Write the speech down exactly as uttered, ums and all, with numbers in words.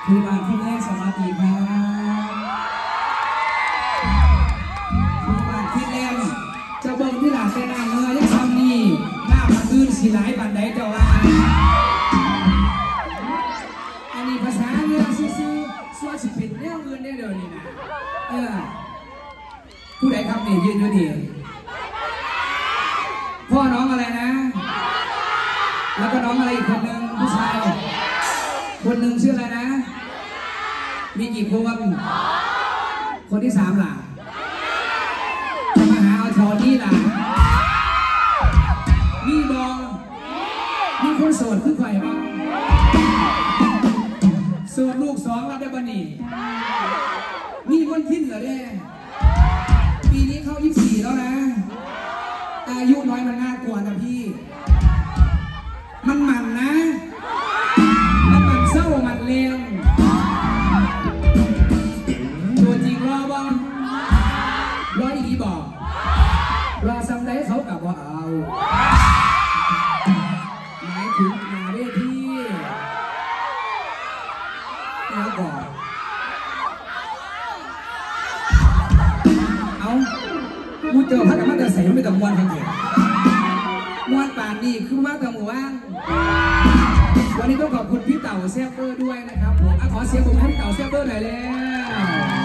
คือมาที่แรกสวัสดีครับคือมาที่แรกจะเบิ่งที่หลังเป็นนางเงยยังทำนี่หน้ามันอื่นสีหลายบันไดแต่ว่าอันนี้ภาษาเรื่องซื่อๆส่วนสิเป็นเรื่องอื่นได้เดี๋ยวนี้นะเออผู้ใดครับเนี่ยยืนอยู่ดีพ่อน้องอะไรนะแล้วก็น้องอะไรอีกคนหนึ่งผู้ชายคนหนึ่งชื่ออะไรนะมีกี่คนคนที่สามล่ะจะมาหาเอาแถวนี้ล่ะมีบอมีคนโสดคือใครบ้างโสดลูกสองรับได้บ้านี่มีคนทิ้นเหรอเนี่ยปีนี้เข้ายี่สิบสี่แล้วนะอายุน้อยมันน่ากลัวนะพี่มันหมันนะมันหมันเศร้ามันเลวตัวจริงรอบ้างรออีกบอกรอซ้ำได้เขากลับว่าเอาหมายถึงมาได้ที่แล้วบอกเอามูเจอพักกับมันจะใส่ไม่ต้องวันทั้งเดียวมวนป่านนี่คือมากแต่หมู่บ้านวันนี้ต้องขอบคุณพี่เต่าแซ่บเบอร์ด้วยนะครับผมขอเสียงผมให้พี่เต่าแซ่บเบอร์หน่อยแล้ว